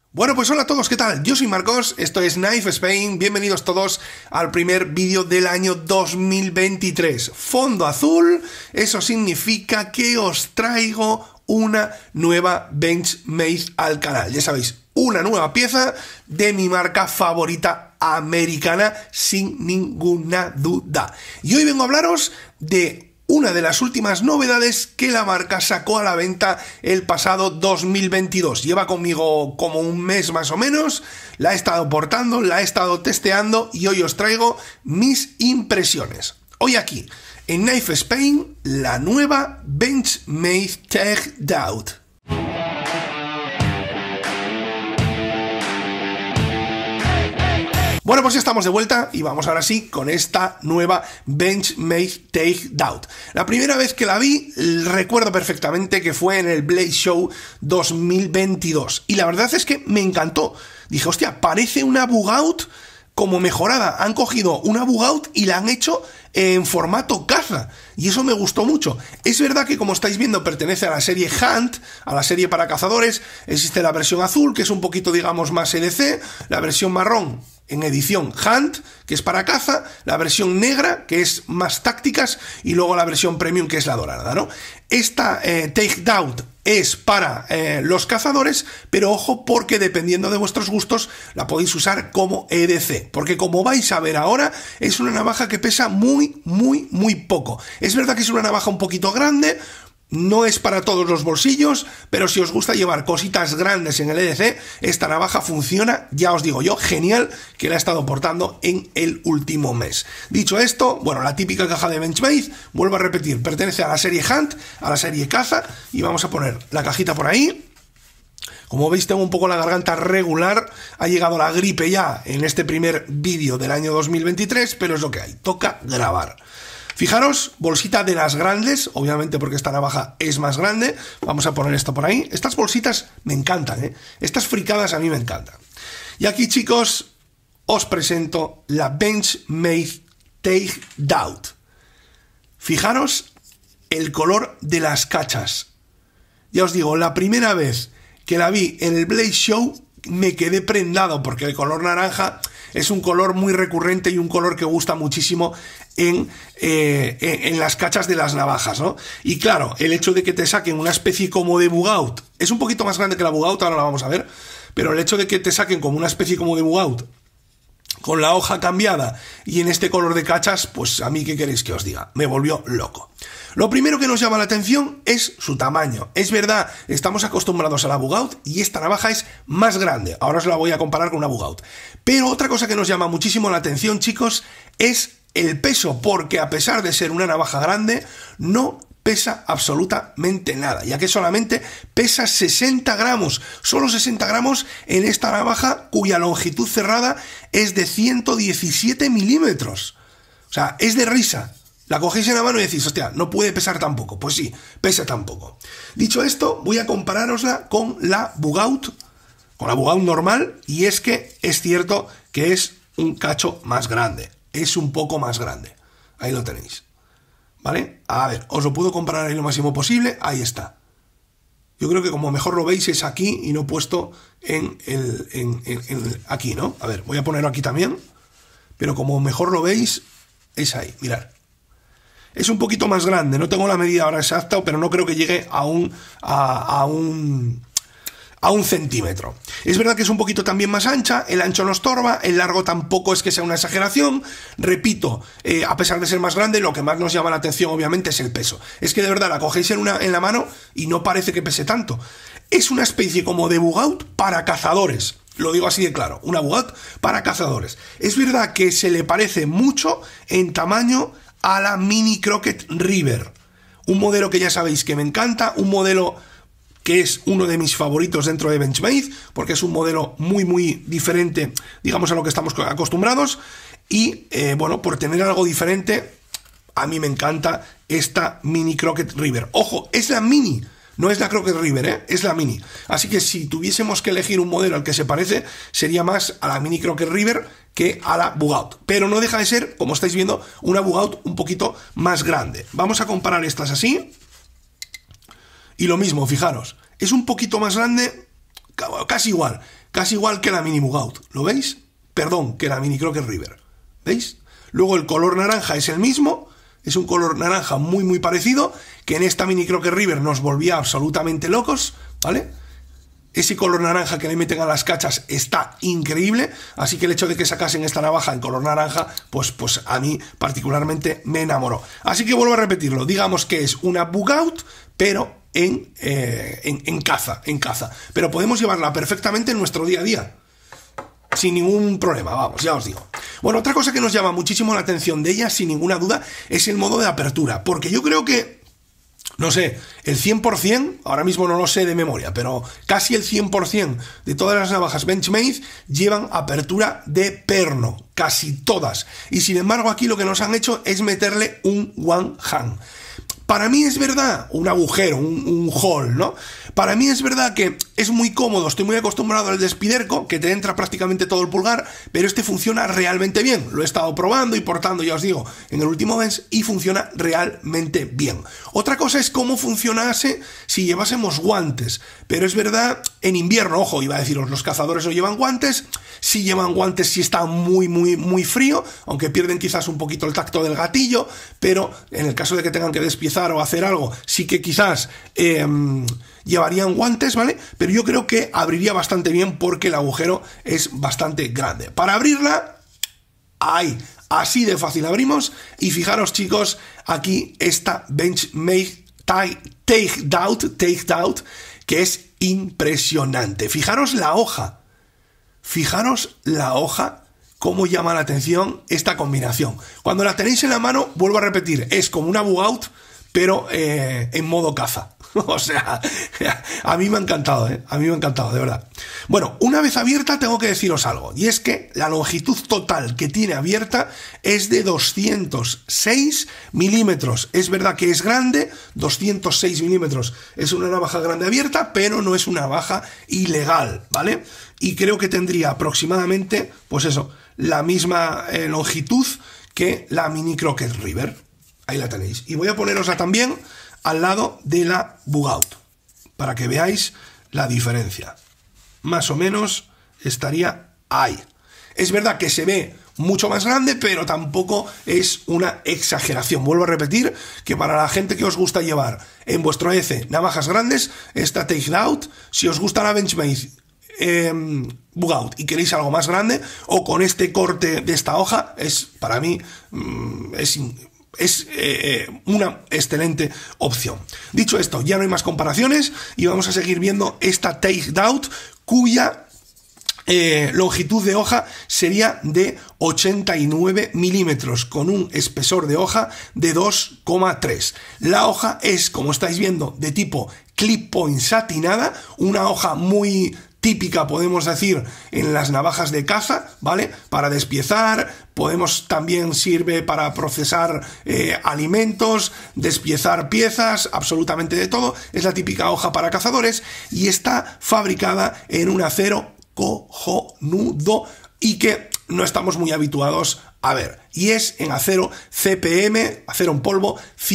Bueno, pues hola a todos, ¿qué tal? Yo soy Marcos, esto es Knife Spain, bienvenidos todos al primer vídeo del año 2023. Fondo azul, eso significa que os traigo una nueva Benchmade al canal. Ya sabéis, una nueva pieza de mi marca favorita americana, sin ninguna duda. Y hoy vengo a hablaros de una de las últimas novedades que la marca sacó a la venta el pasado 2022. Lleva conmigo como un mes más o menos, la he estado portando, la he estado testeando y hoy os traigo mis impresiones. Hoy aquí, en Knife Spain, la nueva Benchmade Takedown. Bueno, pues ya estamos de vuelta y vamos ahora sí con esta nueva Benchmade Takedown. La primera vez que la vi, recuerdo perfectamente que fue en el Blaze Show 2022 y la verdad es que me encantó. Dije, hostia, parece una bug out como mejorada. Han cogido una bug out y la han hecho en formato caza y eso me gustó mucho. Es verdad que, como estáis viendo, pertenece a la serie Hunt, a la serie para cazadores. Existe la versión azul, que es un poquito, digamos, más EDC, la versión marrón en edición Hunt, que es para caza, la versión negra, que es más tácticas, y luego la versión premium, que es la dorada, ¿no? Esta Takedown es para los cazadores, pero ojo, porque dependiendo de vuestros gustos la podéis usar como EDC, porque como vais a ver ahora, es una navaja que pesa muy poco. Es verdad que es una navaja un poquito grande, no es para todos los bolsillos, pero si os gusta llevar cositas grandes en el EDC, esta navaja funciona, ya os digo yo, genial, que la he estado portando en el último mes. Dicho esto, bueno, la típica caja de Benchmade, vuelvo a repetir, pertenece a la serie Hunt, a la serie Caza, y vamos a poner la cajita por ahí. Como veis, tengo un poco la garganta regular, ha llegado la gripe ya en este primer vídeo del año 2023, pero es lo que hay, toca grabar. Fijaros, bolsita de las grandes, obviamente porque esta navaja es más grande. Vamos a poner esto por ahí. Estas bolsitas me encantan, ¿eh? Estas fricadas a mí me encantan. Y aquí, chicos, os presento la Benchmade Takedown. Fijaros el color de las cachas. Ya os digo, la primera vez que la vi en el Blaze Show me quedé prendado porque el color naranja es un color muy recurrente y un color que gusta muchísimo en las cachas de las navajas, ¿no? Y claro, el hecho de que te saquen una especie como de bug out, es un poquito más grande que la bug out, ahora la vamos a ver, pero el hecho de que te saquen como una especie como de bug out, con la hoja cambiada y en este color de cachas, pues a mí, ¿qué queréis que os diga? Me volvió loco. Lo primero que nos llama la atención es su tamaño. Es verdad, estamos acostumbrados a la bug out y esta navaja es más grande. Ahora os la voy a comparar con una bug out. Pero otra cosa que nos llama muchísimo la atención, chicos, es el peso, porque a pesar de ser una navaja grande, no pesa absolutamente nada, ya que solamente pesa 60 gramos, solo 60 gramos en esta navaja cuya longitud cerrada es de 117 milímetros. O sea, es de risa. La cogéis en la mano y decís, hostia, no puede pesar tan poco. Pues sí, pesa tan poco. Dicho esto, voy a comparárosla con la bug out, normal, y es que es cierto que es un cacho más grande, es un poco más grande. Ahí lo tenéis. ¿Vale? A ver, os lo puedo comparar ahí lo máximo posible. Ahí está. Yo creo que como mejor lo veis es aquí y no puesto aquí, ¿no? A ver, voy a ponerlo aquí también. Pero como mejor lo veis es ahí, mirad. Es un poquito más grande, no tengo la medida ahora exacta, pero no creo que llegue a un centímetro. Es verdad que es un poquito también más ancha, el ancho no estorba, el largo tampoco es que sea una exageración. Repito, a pesar de ser más grande, lo que más nos llama la atención obviamente es el peso. Es que de verdad la cogéis en la mano y no parece que pese tanto. Es una especie como de bug out para cazadores. Lo digo así de claro, una bug out para cazadores. Es verdad que se le parece mucho en tamaño a la Mini Croquet River. Un modelo que ya sabéis que me encanta, un modelo que es uno de mis favoritos dentro de Benchmade, porque es un modelo muy diferente, digamos, a lo que estamos acostumbrados, y bueno, por tener algo diferente, a mí me encanta esta Mini Croquet River. Ojo, es la Mini, no es la Croquet River, ¿eh? Es la Mini. Así que si tuviésemos que elegir un modelo al que se parece, sería más a la Mini Croquet River que a la bug out. Pero no deja de ser, como estáis viendo, una bug out un poquito más grande. Vamos a comparar estas así. Y lo mismo, fijaros, es un poquito más grande casi igual que la Mini Bugout, ¿lo veis? Perdón, que la Mini Crooked River, ¿veis? Luego el color naranja es el mismo, es un color naranja muy parecido, que en esta Mini Crooked River nos volvía absolutamente locos, ¿vale? Ese color naranja que le meten a las cachas está increíble, así que el hecho de que sacasen esta navaja en color naranja, pues a mí particularmente me enamoró. Así que vuelvo a repetirlo, digamos que es una Bugout, pero en caza. Pero podemos llevarla perfectamente en nuestro día a día, sin ningún problema, vamos, ya os digo. Bueno, otra cosa que nos llama muchísimo la atención de ella, sin ninguna duda, es el modo de apertura, porque yo creo que, no sé, el 100%, ahora mismo no lo sé de memoria, pero casi el 100% de todas las navajas Benchmade llevan apertura de perno, casi todas. Y sin embargo aquí lo que nos han hecho es meterle un one hand. Para mí es verdad, un agujero, un hole, ¿no? Para mí es verdad que es muy cómodo, estoy muy acostumbrado al despiderco, que te entra prácticamente todo el pulgar, pero este funciona realmente bien. Lo he estado probando y portando, ya os digo, en el último Bench y funciona realmente bien. Otra cosa es cómo funcionase si llevásemos guantes, pero es verdad, en invierno, ojo, iba a deciros, los cazadores no llevan guantes, si llevan guantes si está muy frío, aunque pierden quizás un poquito el tacto del gatillo, pero en el caso de que tengan que despiezar o hacer algo, sí que quizás llevarían guantes, ¿vale? Pero yo creo que abriría bastante bien porque el agujero es bastante grande. Para abrirla, ahí, así de fácil abrimos. Y fijaros, chicos, aquí esta Benchmade Takedown, que es impresionante. Fijaros la hoja, cómo llama la atención esta combinación. Cuando la tenéis en la mano, vuelvo a repetir, es como una Bugout, pero en modo caza. O sea, a mí me ha encantado, a mí me ha encantado, de verdad. Bueno, una vez abierta tengo que deciros algo, y es que la longitud total que tiene abierta es de 206 milímetros. Es verdad que es grande, 206 milímetros es una navaja grande abierta, pero no es una navaja ilegal, ¿vale? Y creo que tendría aproximadamente, pues eso, la misma longitud que la Mini Crooked River. Ahí la tenéis. Y voy a ponerosla también al lado de la Bugout, para que veáis la diferencia. Más o menos estaría ahí. Es verdad que se ve mucho más grande, pero tampoco es una exageración. Vuelvo a repetir que para la gente que os gusta llevar en vuestro EC navajas grandes, esta Takedown, si os gusta la Benchmade Bugout y queréis algo más grande, o con este corte de esta hoja, es para mí es una excelente opción. Dicho esto, ya no hay más comparaciones y vamos a seguir viendo esta Takedown, cuya longitud de hoja sería de 89 milímetros con un espesor de hoja de 2,3. La hoja es, como estáis viendo, de tipo clip point satinada, una hoja muy típica, podemos decir, en las navajas de caza, ¿vale? Para despiezar, también sirve para procesar alimentos, despiezar piezas, absolutamente de todo. Es la típica hoja para cazadores y está fabricada en un acero cojonudo y que no estamos muy habituados a ver. Y es en acero CPM, acero en polvo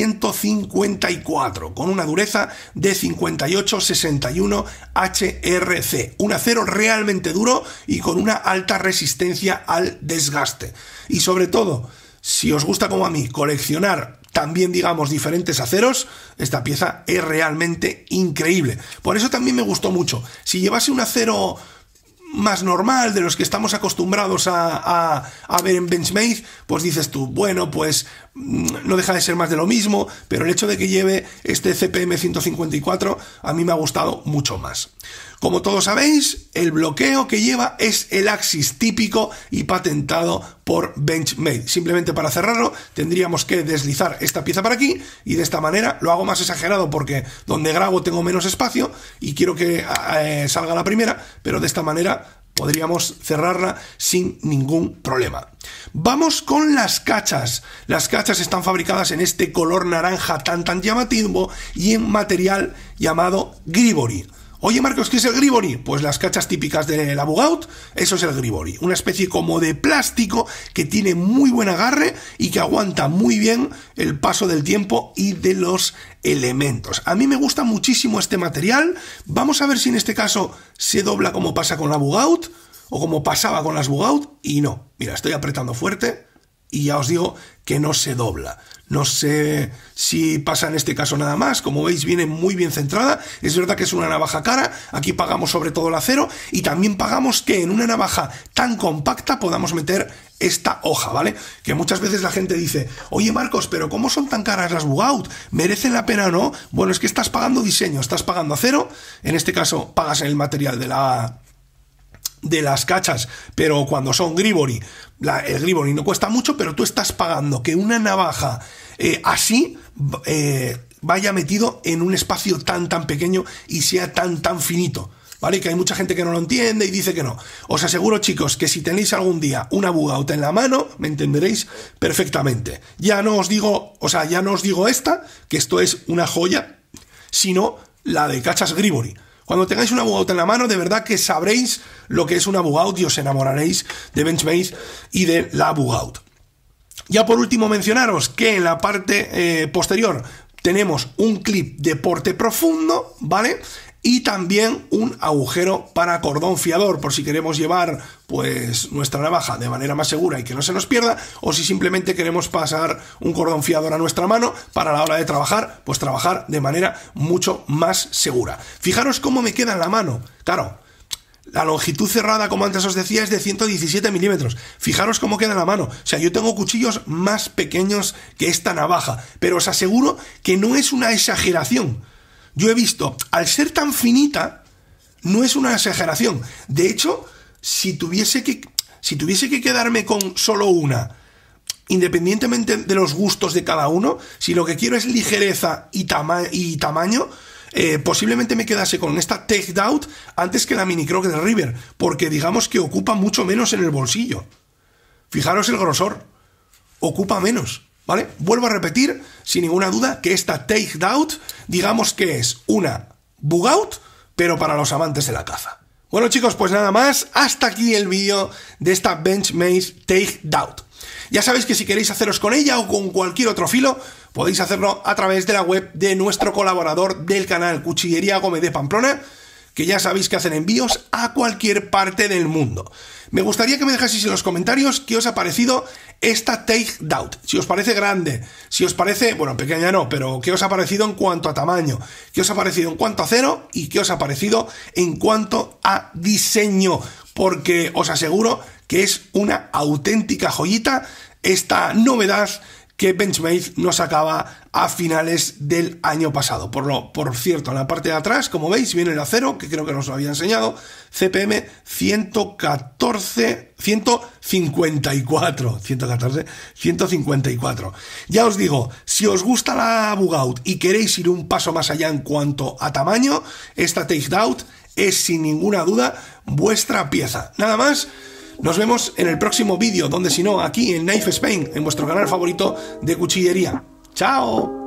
154, con una dureza de 5861 HRC. Un acero realmente duro y con una alta resistencia al desgaste. Y sobre todo, si os gusta como a mí coleccionar también, digamos, diferentes aceros, esta pieza es realmente increíble. Por eso también me gustó mucho. Si llevase un acero más normal, de los que estamos acostumbrados a ver en Benchmade, pues dices tú, bueno, pues no deja de ser más de lo mismo, pero el hecho de que lleve este CPM 154 a mí me ha gustado mucho más. Como todos sabéis, el bloqueo que lleva es el Axis típico y patentado por Benchmade. Simplemente para cerrarlo tendríamos que deslizar esta pieza para aquí y de esta manera, lo hago más exagerado porque donde grabo tengo menos espacio y quiero que salga la primera, pero de esta manera podríamos cerrarla sin ningún problema. Vamos con las cachas. Las cachas están fabricadas en este color naranja tan llamativo y en material llamado Gribori. Oye Marcos, ¿qué es el Gribori? Pues las cachas típicas de la Bugout, eso es el Gribori. Una especie como de plástico que tiene muy buen agarre y que aguanta muy bien el paso del tiempo y de los elementos. A mí me gusta muchísimo este material. Vamos a ver si en este caso se dobla como pasa con la Bugout o como pasaba con las Bugout. Y no, mira, estoy apretando fuerte y ya os digo que no se dobla. No sé si pasa en este caso nada más. Como veis, viene muy bien centrada. Es verdad que es una navaja cara. Aquí pagamos sobre todo el acero y también pagamos que en una navaja tan compacta podamos meter esta hoja, ¿vale? Que muchas veces la gente dice, oye Marcos, pero ¿cómo son tan caras las Bugout? ¿Merecen la pena o no? Bueno, es que estás pagando diseño, estás pagando acero. En este caso pagas en el material de las cachas, pero cuando son Gribori, el Gribori no cuesta mucho, pero tú estás pagando que una navaja así vaya metido en un espacio tan pequeño y sea tan finito, ¿vale? Que hay mucha gente que no lo entiende y dice que no. Os aseguro, chicos, que si tenéis algún día una Bugout en la mano, me entenderéis perfectamente. Ya no os digo esta, que esto es una joya, sino la de cachas Gribori. Cuando tengáis una Bugout en la mano, de verdad que sabréis lo que es una Bugout y os enamoraréis de Benchmade y de la Bugout. Ya por último mencionaros que en la parte posterior tenemos un clip de porte profundo, ¿vale? Y también un agujero para cordón fiador, por si queremos llevar pues nuestra navaja de manera más segura y que no se nos pierda, o si simplemente queremos pasar un cordón fiador a nuestra mano para la hora de trabajar, pues trabajar de manera mucho más segura. Fijaros cómo me queda en la mano. Claro, la longitud cerrada, como antes os decía, es de 117 milímetros. Fijaros cómo queda en la mano. O sea, yo tengo cuchillos más pequeños que esta navaja, pero os aseguro que no es una exageración. Yo he visto, al ser tan finita, no es una exageración. De hecho, si tuviese que quedarme con solo una, independientemente de los gustos de cada uno, si lo que quiero es ligereza y tamaño, posiblemente me quedase con esta Takedown antes que la Mini Croc de River, porque digamos que ocupa mucho menos en el bolsillo. Fijaros el grosor, ocupa menos. ¿Vale? Vuelvo a repetir, sin ninguna duda, que esta Takedown, digamos que es una Bugout, pero para los amantes de la caza. Bueno chicos, pues nada más, hasta aquí el vídeo de esta Benchmade Takedown. Ya sabéis que si queréis haceros con ella o con cualquier otro filo, podéis hacerlo a través de la web de nuestro colaborador del canal, Cuchillería Gómez de Pamplona, que ya sabéis que hacen envíos a cualquier parte del mundo. Me gustaría que me dejaseis en los comentarios qué os ha parecido esta Takedown. Si os parece grande, si os parece, bueno, pequeña no, pero qué os ha parecido en cuanto a tamaño, qué os ha parecido en cuanto a acero y qué os ha parecido en cuanto a diseño, porque os aseguro que es una auténtica joyita esta novedad que Benchmade nos sacaba a finales del año pasado. Por cierto, en la parte de atrás, como veis, viene el acero, que creo que nos lo había enseñado, CPM 154. Ya os digo, si os gusta la Bugout y queréis ir un paso más allá en cuanto a tamaño, esta Takedown es sin ninguna duda vuestra pieza. Nada más. Nos vemos en el próximo vídeo, donde si no, aquí en Knife Spain, en vuestro canal favorito de cuchillería. ¡Chao!